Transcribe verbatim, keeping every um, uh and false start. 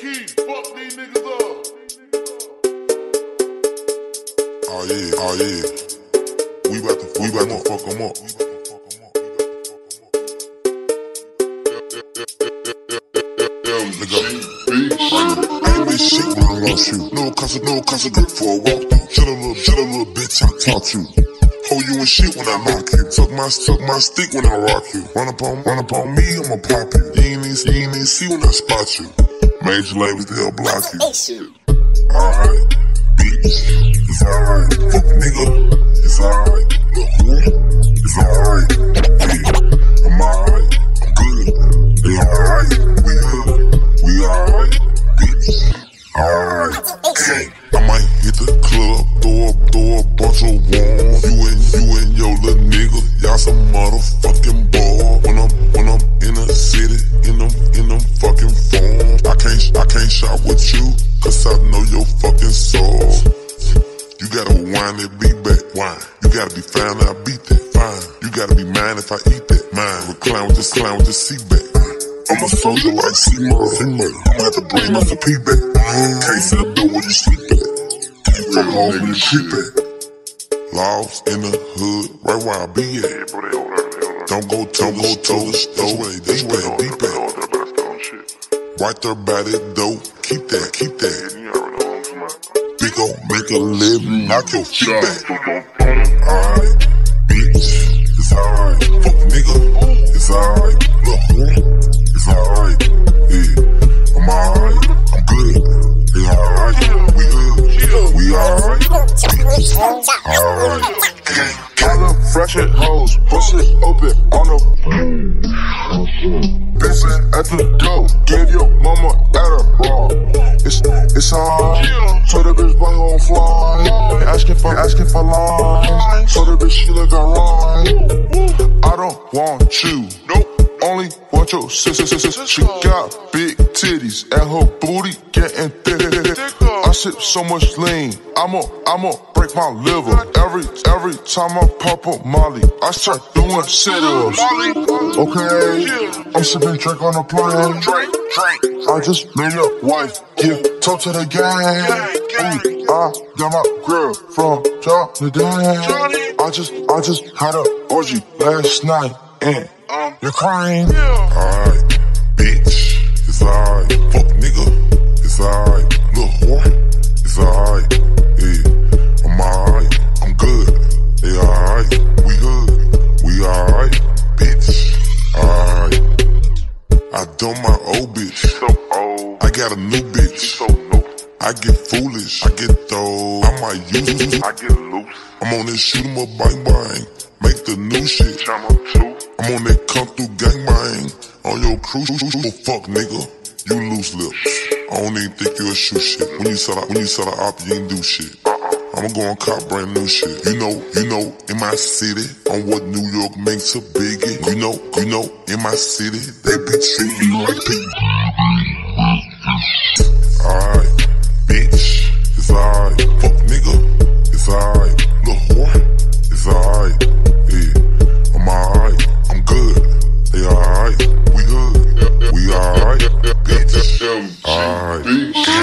key. Fuck these niggas up. Oh yeah, oh yeah. We about to, we about to fuck them up. Ain't this shit when I lost you. No cause, no cause of grip for a walk through. Shut a little, shut a little bitch, I taught you. Hold you and shit when I knock you. Suck my, suck my stick when I rock you. Run up on, run up on me, I'ma pop you. You ain't even, you ain't even see when I spot you. Major labels, they'll block you. Alright, bitch, it's alright. Fuck nigga, it's alright. Look whore, it's alright. Yeah, I'm alright, I'm good. They alright, we good, we alright. Bitch, alright. Okay, I might hit the club, throw up, throw a bunch of warm. You and you and your little nigga, y'all some motherfucking ball. When I'm when I'm in the city, in them in them fucking forms. I can't I can't shop with you, cause I know your fucking soul. You gotta whine that beat back, whine. You gotta be fine, I beat that, fine. You gotta be mine if I eat that, mine. Recline with this clown with the seat back. I'm a soldier like C-Murray. I'ma have to bring my P back. Can't sit up there where you sleep at. Can't come home when you sleep at. Lost in the hood, right where I be at. Don't go, don't go to the store. This way, deep at. Right there by that dope. Keep that, keep that. Big ol' make a living, knock your feet back. Alright, bitch, it's alright. Fuck nigga, it's alright. Look, whore. It's alright, yeah, I'm alright, I'm good, it's alright, we good, we alright, alright. Kinda fresh at hoes, bust it open on the bitch at the door, give your mama at a bra. It's, it's alright, so the bitch buy home fly, asking for, asking for lines, so the bitch she look alright. I don't want you, nope. Only want your sister, sister. She got big titties and her booty getting thick. I sip so much lean, I'ma, I'ma break my liver. Every, every time I pop up Molly, I start doing sit-ups. Okay, I'm sipping drink on the plane. I just made a wife, give talk to the gang. Ooh, I got my girl from Johnny Dang. I just, I just had a orgy last night and you're crying. Alright, bitch, it's alright. Fuck nigga, it's alright. Little whore, it's alright. Yeah, I'm alright, I'm good. They alright, we good, we alright. Bitch, alright. I done my old bitch. So old. I got a new bitch. So new. I get foolish, I get throw. I might use it. I get loose. I'm on this shoot 'em up, bang bang. Make the new shit. I'm on that come through gangbang. On your cruise, well, fuck nigga, you loose lips. I don't even think you a shoot shit. When you sell out, when you sell out op, you ain't do shit. I'ma go and cop brand new shit. You know, you know, in my city, on what New York makes a biggie. You know, you know, in my city, they be treating you like people. Alright, bitch, it's alright. Fuck nigga, it's alright. Little whore, it's alright. Yeah, I'm alright. I'm good, they alright, we good, we alright, bitch, alright.